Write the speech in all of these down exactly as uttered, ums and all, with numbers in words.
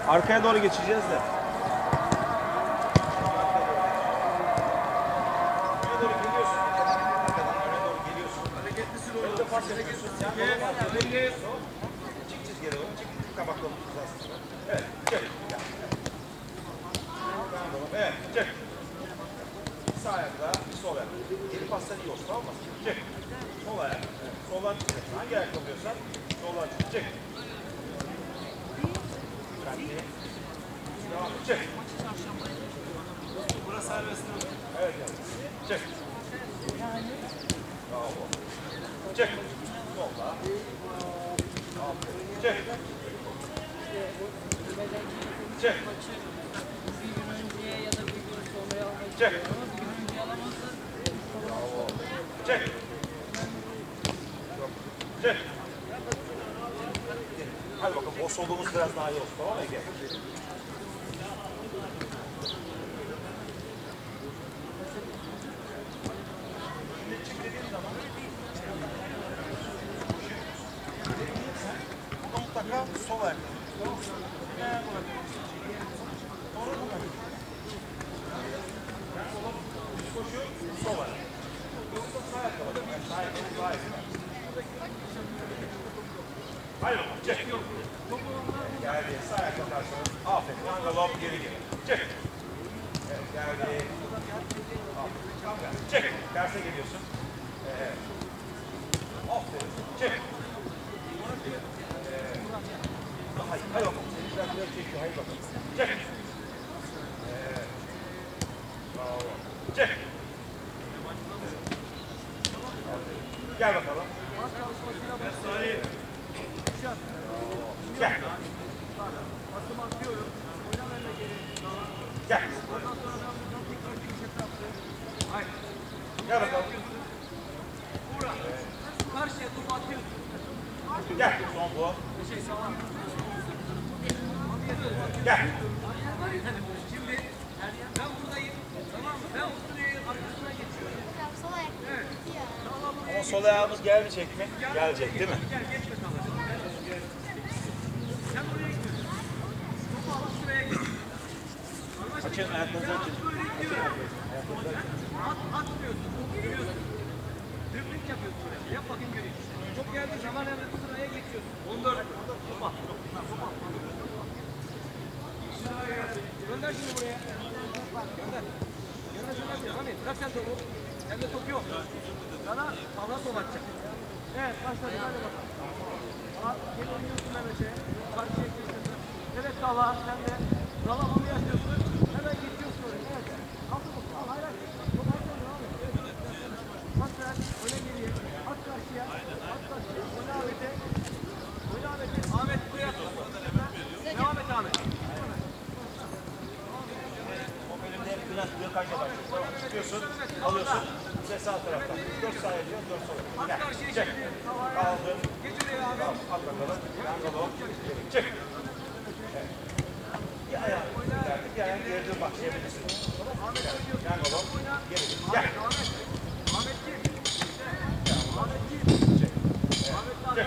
Arkaya doğru geçeceğiz de. Öne doğru geliyorsun. Öne doğru geliyorsun. Hareketlisin oğlum. Önce pas yapıyorsun. Çık çizgiye doğru. Çık. Kabaklarını uzatsın. Evet. Çık. Evet. Çık. Sağ ayakla, sol ayak. Geri pastan iyi olsun, tamam mı? Çık. Sol ayak. Soldan çıkacaksın. Hangi ayak yapıyorsan soldan çık. Çık. Dikkatli. Devam et. Çık. Burası serbest. Evet. Çık. Bravo. Çık. Solda. Aferin. Çık. Çık. Çek. Bravo. Çek. Çek. Hadi bakalım o solumuz biraz daha iyi olsun, tamam mı Ege? Şimdi çık dediğin zaman burada mutlaka sol ayak. Tamam mı? Sonra bu kadar. Koşu, sol ayak. Yoksa sağ ayak kalır. Sağ ayak, sağ ayak. Hayır bakalım, çek. Geldi, sağ ayak katarsanız. Aferin, yan galop geri geri. Çek. Evet, geldi. Aferin. Çek. Terse geliyorsun. Evet. Aferin. Çek. Evet. Hayır, hayır bakalım. Seninkiler biraz çekiyor, hayır bakalım. Çek. Evet. Bravo. Çek. Gel bakalım. Gel. Gel. Gel bakalım. Karşıya top atıyorsun. Gel. Son bu. Gel. Şimdi ben buradayım. Tamam mı? Ben o süreyi arkasına geçiyorum. Evet. Ama sol ayağımız gelmeyecek mi? Gelecek değil mi? Gel geç bakalım. Sen buraya gidiyorsun. Topu alıp şuraya geç. Açın ayaklarınızı açın. At, atmıyorsun. Yürüyorsun. Dribling yapıyorsun buraya. Yap bakayım göreyim. Çok geldiği zaman hemen sıraya geçiyorsun. on dört. Topa. Topa. Gönder şimdi buraya. Gönder. Gönder gönder. Hani bırak sen topu. Sende top yok. Sana sağdan top atacak. Evet başladı. Hadi bakalım. At. Gel oynuyorsun Mehmet'e. Karşıya geçiyorsun. Evet Dala. Sen de. Dala bunu yapıyorsun. Hemen geçiyorsun oraya. Evet. Kaldı bu. Al hayır. Top atacak. Devam et. Pas ver. Öne geriye. At karşıya. At karşıya. Oyna Ahmet'e. Oyna Ahmet'e. Ahmet buraya at. Devam et Ahmet. Biraz blokaja başlıyorsun. Tamam. Çıkıyorsun, alıyorsun. Size sağ taraftan. Dört sağa ediyor, dört sola. Gel, çek. Kaldın. Tamam, at bakalım. Yan galop. Çek. Evet. Bir ayağını verdik, bir ayağını geride başlayabilirsin. Tamam. Yan galop. Geri git. Gel. Ahmetciğim. Ahmetciğim. Çek. Evet.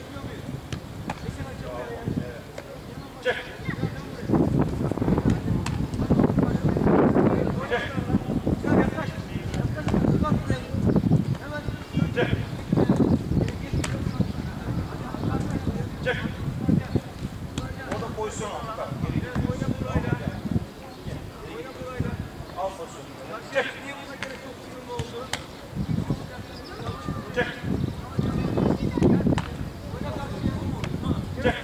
Çek. Çek. Çek. Orada pozisyon al. Bak. Al pozisyonu. Çek. Çek. Çek.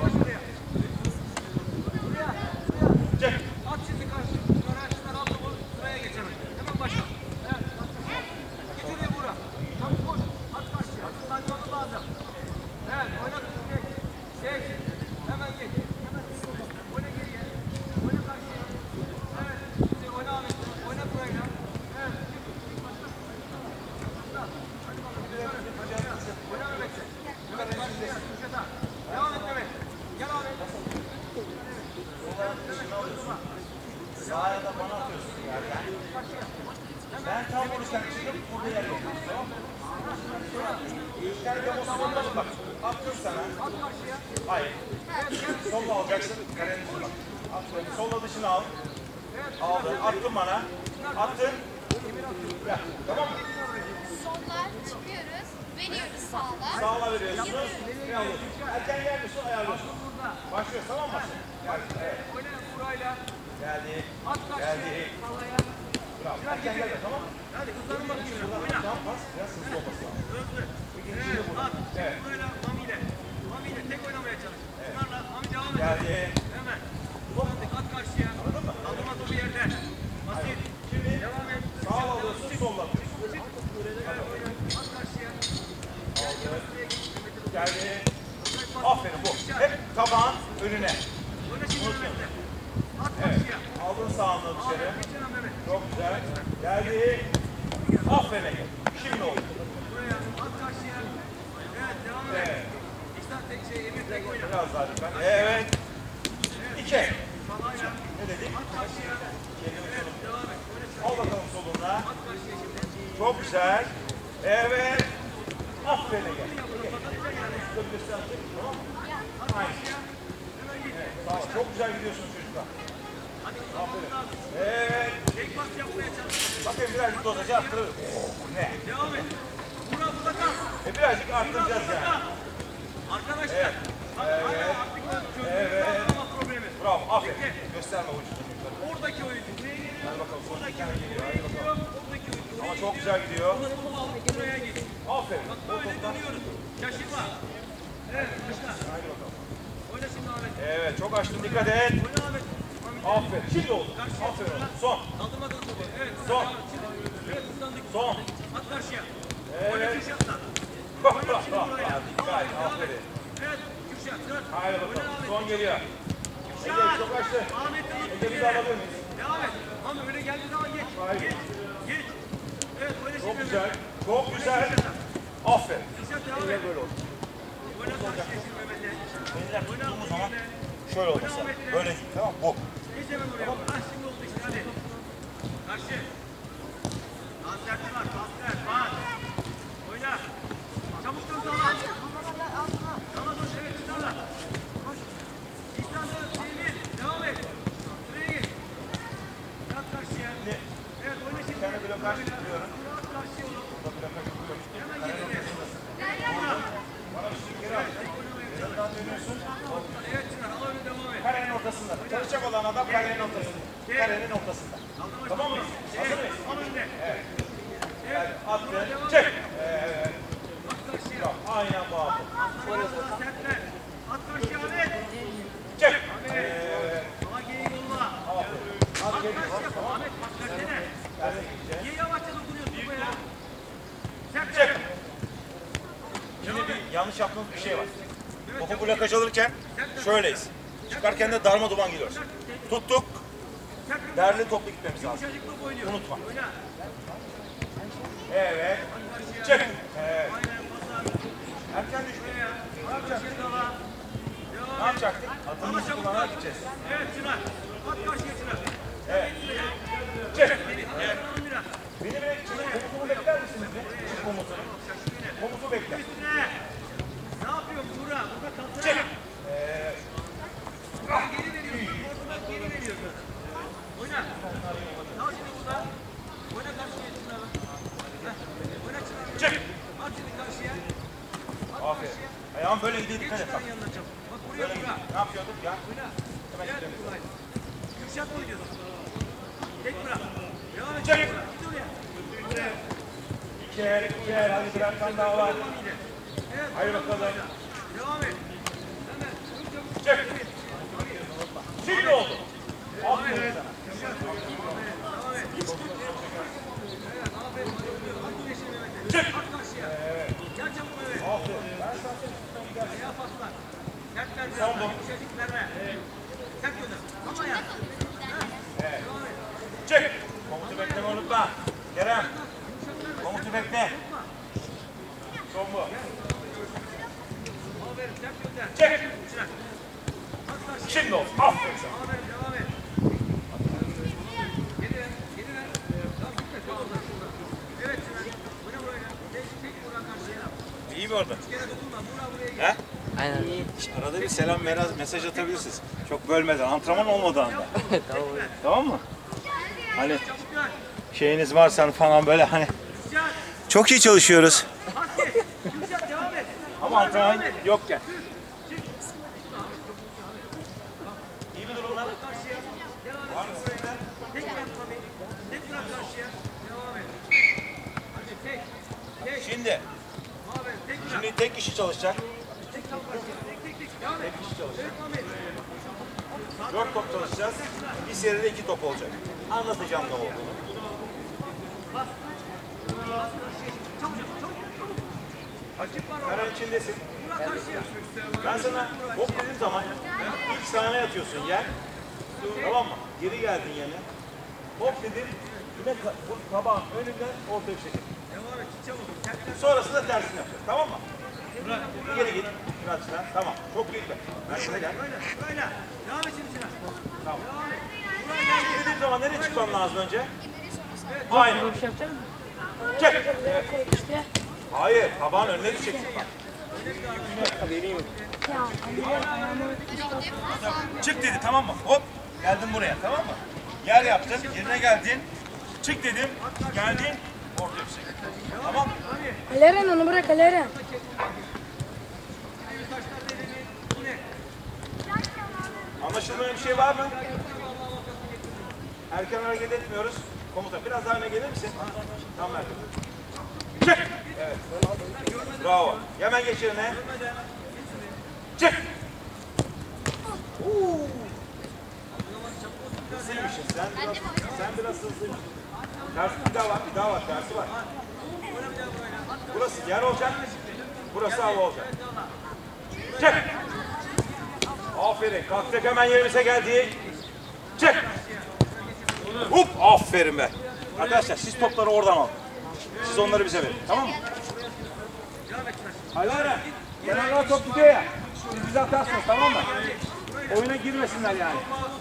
Çek. At şimdi karşı. Karşıdan al topu. Sıraya geçemez. Hemen başla. Evet. Git oraya vura. Çabuk koş. At karşıya. Sancılı lazım. Evet. Oynat. Geç. Geç. Hemen geç. Hemen oyna geriye. Oyna karşıya. Evet. Şimdi oyna Ahmet. Oyna burayla. Evet. Başla. Başla. Hadi bakalım. Oyna Mehmet'e. Mehmet karşıya. Köşede. Devam et Mehmet. Gel Ahmet. Sağ ayağına bana atıyorsun yerden. Ben tam vururken çıkıp burada yer yapıyorum. Tamam mı? İlker bir pozisyonda bak. Attım sana. At karşıya. Hayır. Solla alacaksın. Karenin dışına. Attın. Solla dışına al. Aldın. Attın bana. Attın. Ya, tamam mı? Sollar çıkıyoruz, veriyoruz sağla. Sağla veriyorsunuz. Ne alıyorsun? Erken gelmiyorsun, ayarlıyorsun. Başlıyoruz, tamam mı? Gel. Evet. Oyna burayla. Geldi. At karşıya. Geldi. Sallaya. Bravo. Erken gelme, tamam mı? Hadi hızlanın bakayım. Şuradan Oyna. tam pas. Biraz hızlı olması lazım. Hızlı. İkinciyi de Evet, vur. at. Evet. Burayla Mami ile. Mami ile tek oynamaya çalış. Bunlarla Mami devam et. Geldi. Hemen. Hadi at karşıya. Anladın mı? Kaldırma topu yerden. Basit. Şimdi Devam et. sağ alıyorsun, solla. At karşıya. Geldi. Aferin bu. Hep tabağın önüne. Oyna şimdi Mehmet'le. At Evet. karşıya. Aldın sağını dışarı. Geçin lan Mehmet. Çok güzel. Geldi. Aferin Ege. Şimdi oldu. Buraya at karşıya. Evet devam et. Evet. İhsan tek şey Emir tek oyna. Biraz daha lütfen. Evet. İki. Salayla. Ne dedik? At karşıya. Evet devam et. Oyna şimdi. Al bakalım soluna. At karşıya şimdi. Çok güzel. Evet. Aferin Ege. Kapatacaksın yani. Tutabilirsen tut, tamam mı? At karşıya. Hemen git. Sağ ol. Çok güzel gidiyorsunuz çocuklar. Hadi hızlanmamız lazım. Evet. Tek pas yapmaya çalış. Bakın birazcık dozajı arttırırız. Ne? Devam et. Buna burada kal. E birazcık Buna arttıracağız burada yani. kal. Arkadaşlar. Bak hala artık çözümümüzü anlama problemi. Bravo. Aferin. Bekle. Gösterme vücudunu yukarı. Oradaki oyuncu buraya geliyor. Hadi bakalım. Son Oradaki iki tane oyuncu geliyor. buraya Hadi gidiyor. bakalım. Oradaki oyuncu buraya Ama gidiyor. çok güzel gidiyor. Onları bunu alıp buraya git. Aferin. Bak böyle dönüyoruz. Şaşırma. Evet. Başla. Hadi bakalım. Oyna şimdi Ahmet. Evet. Çok açtın. Dikkat et. Oyna Ahmet. Ahmet. Aferin. Şimdi oldu. Karşıya Aferin. çıkma. Son. Kaldırmadan topu. Evet. Son. devam et. Şimdi. Evet hızlandık. Son. At karşıya. Evet. Oyna Kürşat'la. Bak Oyna bak şimdi bak. burayla. Dikkat. Devam et, devam et. Aferin. Evet. Kürşat. Dön. Haydi Oyna bakalım. Ahmet. Son geliyor. Kürşat. Ege çok açtı. Ahmet'i unuttu Ege bizi yere. alabilir miyiz? Devam et. Ama öyle geldiği zaman geç. Haydi. Geç. Geç. Evet oyna Çok şimdi. güzel. Çok güzel. Aferin. Kürşat devam Ege et. böyle oldu. Oyna karşıya şimdi Mehmet'e. Elinden Oyna tuttuğumuz zaman Mehmet'e. şöyle olması lazım. Böyle değil. Tamam mı? Bu. Geç hemen oraya. Ha şimdi oldu işte hadi. Karşı. Konserti var. Konser. Bak. Oyna. Çabuk dön sana. Sana dön. Evet sana. Koş. İhsan dön. Sevil. Devam et. Şuraya git. Yat karşıya. Şimdi Evet oyna şimdi. bir tane blokaj tutuyorum. At karşıya oğlum. Burada blokaj tutuyorum. Hemen git. Bana bir şey geri al. Yanından dönüyorsun. Evet Çınar. Al öyle devam et. Karenin ortasında. Çalışacak olan adam karenin ortasında. Karenin ortasında. Tamam mı? Hazır mıyız? Al önüne. Evet. Evet. Attı. Devam Çek. et. Evet. At karşıya. Aynen bu abi. Atlar sertler. At karşıya Ahmet. Çek. Ahmet. Evet. Ama geri yolla. Aferin. Hadi At gel. karşıya. Ahmet bak versene. Terse gideceğiz. Niye yavaşça dokunuyorsun bu ya? Sert Çek. sert. Şimdi bir yanlış yaptığımız bir şey var. Topu blokaj alırken şöyleyiz. Çıkarken de darma duman gidiyoruz. Tuttuk. Sert. Derli toplu gitmemiz lazım. Yumuşacık top oynuyor. Unutma. Oyna. Evet. At Çek. karşıya. Evet. Aynen paslar. Erken düştü. Buraya. At karşıya dala. Ne Devam et. yapacaktık? Ama Atımızı çabuk kullanarak at. gideceğiz. Evet Çınar. At karşıya Çınar. Evet. Çek. Evet. Biraz. Beni bile komutumu bekler misiniz? Çık komutunu. Komutu bekle. Üstüne. Ne yapıyorsun Buğra? Burada kalsana. Çek. Evet. Bak, geri veriyorsun. Ortadan geri veriyorsun. Oyna. Al şimdi burada. Oyna karşıya Çınar'ı. Heh. Oyna Çınar'ı. Çek. At şimdi karşıya. At Aferin. karşıya. Ayağım böyle gidiyor. Geç Dikkat et bak. Çınar'ın yanına çabuk. Bak buraya Böyle Buğra. gidiyor. Ne yapıyorduk ya? Oyna. Hemen Gel gidelim. Buğra. Kürşat mı oynuyorsun? Tek Buğra. Devam et. Çek. Buğra. Git oraya. İki el, iki el. Hadi birer tane daha var. Evet. Haydi bakalım. Devam et. Hemen. Çabuk çabuk. Çek. Şimdi oldu. Aferin sana. Devam et. Evet. Aferin. At güneşini Mehmet'e. Çek. At karşıya. Gel çabuk Mehmet. Aferin. Ben sana tutmam gel. Ayağa paslar. Sert ver biraz. Son bu. Yumuşacık verme. Sert gönder. Ama ya. Evet. Devam et. Çek. Komutu bekleme unutma. Kerem. Komutu bekle. Son bu. Aferin. Sert gönder. Çek. Çınar. At karşıya. Şimdi oldu. Aferin sana. Aferin. Devam et. Geri ver. Geri ver. Tamam gitme. Kal orada. Şurada. Evet Çınar. Oyna buraya. Tek tek vura karşıya. İyi mi orada? He? Aynen. Arada bir selam mesaj atabilirsiniz. Çok bölmeden, antrenman olmadığı anda. Tamam. Tamam mı? Hani şeyiniz varsa falan böyle hani çok iyi çalışıyoruz. Ama antrenman yokken. İyi mi durumlar? Var mı sizler? Şimdi Şimdi tek kişi çalışacak. Tek kişi çalışacak. Dört top çalışacağız. Bir seride iki top olacak. Anlatacağım ne olduğunu. Karan içindesin. Ben sana hop dediğim zaman ilk sahne yatıyorsun yer. Tamam mı? Geri geldin yine. Hop dedim. Yine bu tabağın önünden ortaya çekin. Sonrasında tersini yapacağız. Tamam mı? Geri git. Kaçtan. Tamam. Çok iyi. Ben şuna gel. Böyle, böyle. Devam et şimdi Sinan. Tamam. Dediğim zaman nereye çıkmam lazım önce? Aynen. Çek. Evet. Hayır. Tabağın önüne düşeceksin. Çık dedi, tamam mı? Hop. Geldin buraya, tamam mı? Yer yaptın. Yerine geldin. Çık dedim. Geldin. Orta yüksek. Tamam. Aleren onu bırak Aleren. Anlaşılmayan bir şey var mı? Erken hareket etmiyoruz. Komutan biraz daha öne gelir misin? Tamam Erkan. Çık. Evet. Bravo. Hemen geç yerine. Çık. Oo. Hızlıymışsın. Sen biraz, sen biraz hızlıymışsın. Tersi bir daha var, bir daha var. Tersi var. Burası yer olacak. Burası hava olacak. Çık. Aferin. Kalktık hemen yerimize geldik. Çık. Hop. Aferin be. Arkadaşlar siz topları oradan alın. Siz onları bize verin. Tamam mı? Hayır hayır. Kenarlara top gidiyor ya. Siz bize atarsınız, tamam mı? Oyuna girmesinler yani.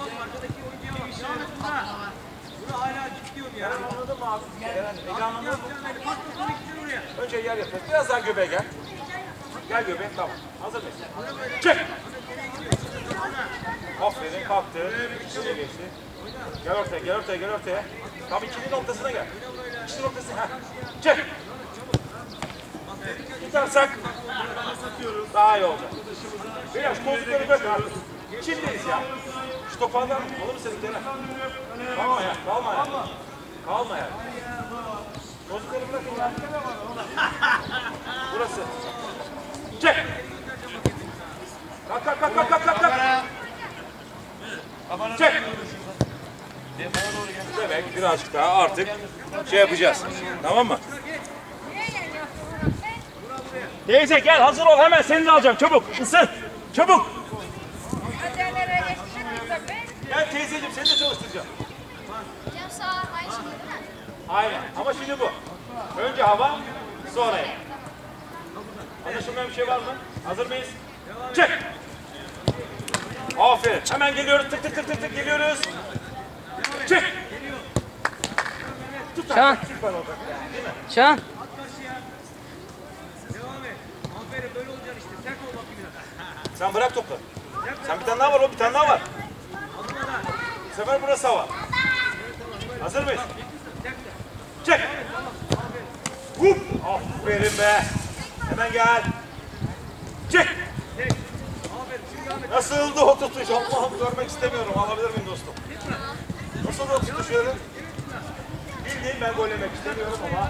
Bunu hala gidiyorum ya. Anladın mı abi? Ege anladın mı? Önce yer yapıyoruz. Biraz daha göbeğe gel. Gel göbeğe. Tamam. Hazır mısın? Çık. Aferin. Kalktı. İçine geçti. Gel ortaya, gel ortaya, gel ortaya. Tam ikili noktasına gel. İkili noktası. Heh. Çık. Tutarsak daha iyi olacak. Biraz koltukları bırak abi. Çindeyiz ya. Şu topağından olur mu senin Kerem? Kalma ya, kalma ya. Kalma ya. Koltukları bırakın ya. Burası. Çek. Kalk kalk kalk kalk kalk kalk. Çek. Demek birazcık daha artık şey yapacağız. Tamam mı? Teyze gel, hazır ol, hemen seni de alacağım. Çabuk ısın. Çabuk. Gel teyzeciğim, seni de çalıştıracağım. Hocam sağ aynı şey değil mi? Aynen ama şimdi bu. Önce hava, sonra yer. Anlaşılmayan bir şey var mı? Hazır mıyız? Çık. Aferin. Hemen geliyoruz. Tık tık tık tık tık geliyoruz. Çık. Şahan. Şahan. Aferin böyle olacaksın işte. Sert ol bakayım biraz. Sen bırak topu. Sen bir tane daha var, o bir tane daha var. Bu sefer burası hava. Hazır mıyız? Çık. Hup. Aferin be. Hemen gel. Çık. Nasıldı o tutuş? Allah'ım görmek istemiyorum. Alabilir miyim dostum? Nasıldı o tutuş öyle? Bildiğin ben gol yemek istemiyorum ama.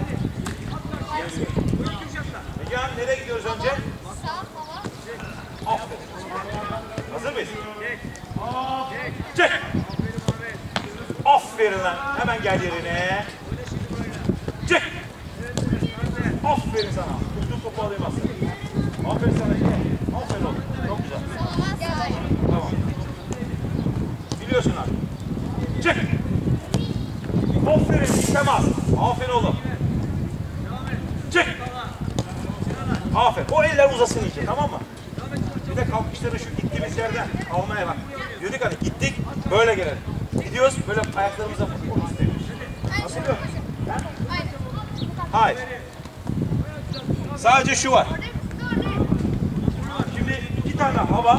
Peki abi nereye gidiyoruz önce? Sağ hava. Aferin. Hazır mıyız? Çek. Aferin lan. Hemen gel yerine. Çek. Aferin sana. Tuttuğun topu alayım aslında. Aferin sana. Aferin oğlum. Çok güzel. Sola sağ. Tamam. Biliyorsun abi. Çek. Aferin. Temas. Aferin oğlum. Çek. Aferin. O eller uzasın iyice, tamam mı? Bir de kalkışları şu gittiğimiz yerden almaya bak. Diyorduk hani gittik böyle gelelim. Gidiyoruz böyle ayaklarımıza vurmak istiyoruz. Nasıl yapıyorsun? Aynen. Hayır. Sadece şu var. tane hava.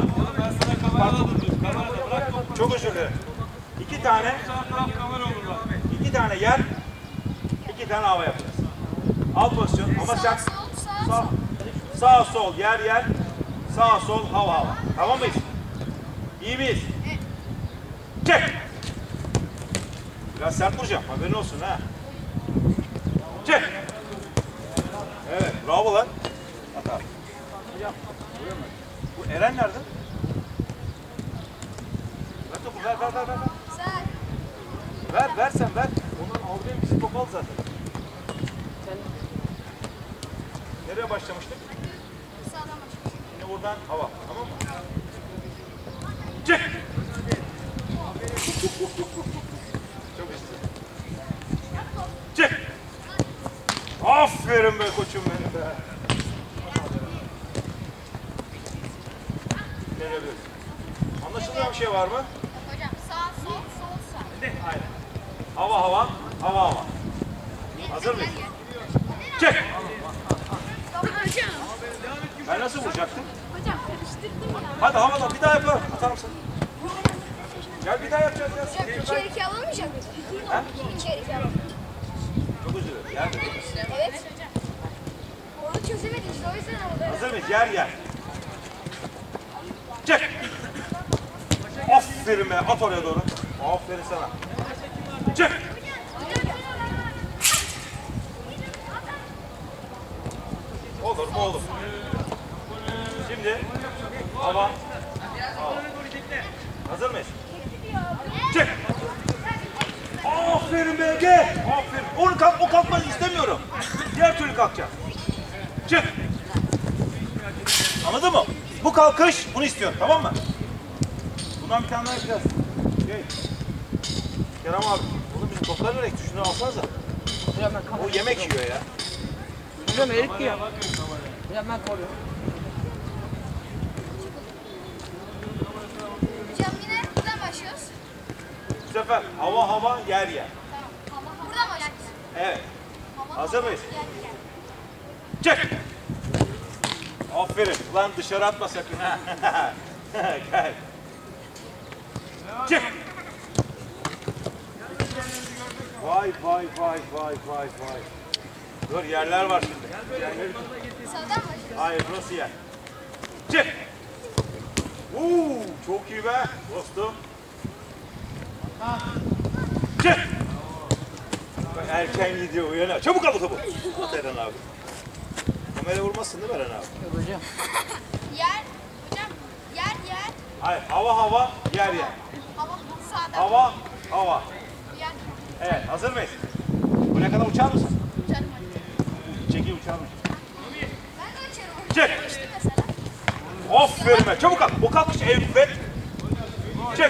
Çok özür dilerim. İki tane, iki tane yer, iki tane hava yapacağız. Al pozisyon ama sen Sağ, sol, sağ, sağ, sağ sol yer yer, sağ sol hava hava. Tamam mıyız? İyi miyiz? Çek. Biraz sert vuracağım. Haberin olsun ha. Çek. Evet. Bravo lan. At abi. Bu Eren nerede? Ver topu. Ver ver ver ver. Sağ. Ver ver sen ver. Ondan aldığım bizi top al zaten. Nereye başlamıştık? Sağdan başlıyoruz. Yine buradan hava. Tamam mı? Çek. Çok istedim. Çek. Aferin be koçum benim be. Gelebiliriz. Anlaşılmayan bir şey var mı? Hocam sağ, sol, sol, sağ. Aynen. Hava hava, hava hava. Hazır mıyız? Çek. Hocam. Ben nasıl vuracaktım? Hocam karıştırdım ya. Hadi havadan bir daha yapalım. Atar mısın? Gel bir daha yapacağız ya. Hocam iki kere iki alamayacak mıyız? Ha? İki kere iki alamayacak. Çok özür dilerim. Yer mi? Evet. Onu çözemedik işte o yüzden oldu. Hazır mıyız? Yer yer. Çek. Aferin be. At oraya doğru. Aferin sana. Çek. Olur mu olur. Şimdi hava. Hava. Hazır mıyız? Çek. Aferin be. Gel. Aferin. Onu kalk, o kalkmanı istemiyorum. Diğer türlü kalkacağız. Çek. Anladın mı? Bu kalkış bunu istiyorum. Tamam mı? Bundan bir tane daha yapacağız. Gel. Kerem abi. Oğlum bizim toplar nereye gitti? Şunu alsanıza. O yemek yiyor ya. Hocam erik yiyor. Hocam ben koruyorum. Hocam yine buradan başlıyoruz. Bu sefer hava hava yer yer. Tamam. Buradan başlıyoruz. Evet. Hava, Hazır hava, mıyız? gel, gel. Çek. Aferin. Ulan dışarı atma sakın ha. Gel. Çek. Vay vay vay vay vay vay. Dur yerler var şimdi. Yerleri... Sağdan başlıyoruz. Hayır burası yer. Çek. Uuu çok iyi be dostum. Çek. Bak, erken gidiyor uyanıyor. Çabuk al bu topu. At Eren abi. Kamera vurmasın değil mi Eren abi? Hocam. Yer. Hocam yer yer. Hayır hava hava yer yer. Hava sağdan. Hava hava. Yer. Evet hazır mıyız? Buraya kadar uçar mısın? Uçarım hocam. Çeki uçar mısın? Ben de uçarım hocam. Çek. İşte mesela. Aferin be. Çabuk at. O kalkış evet. Çek.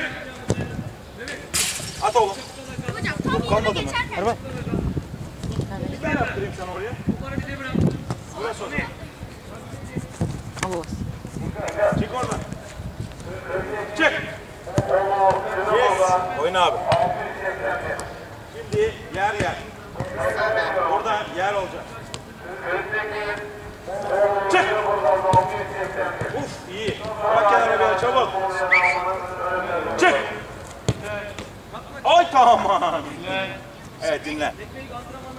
At oğlum. Hocam tam yerine Kalmadı mı? geçerken. Erman. Bir ben yaptırayım sana oraya. Burası o zaman. Allah. Çek oradan. Çek. Yes. Oyna abi. Şimdi yer yer. Orada yer olacak. Çek. Uf iyi. Bak kenara böyle çabuk. Çek. Ay tamam. Evet dinle.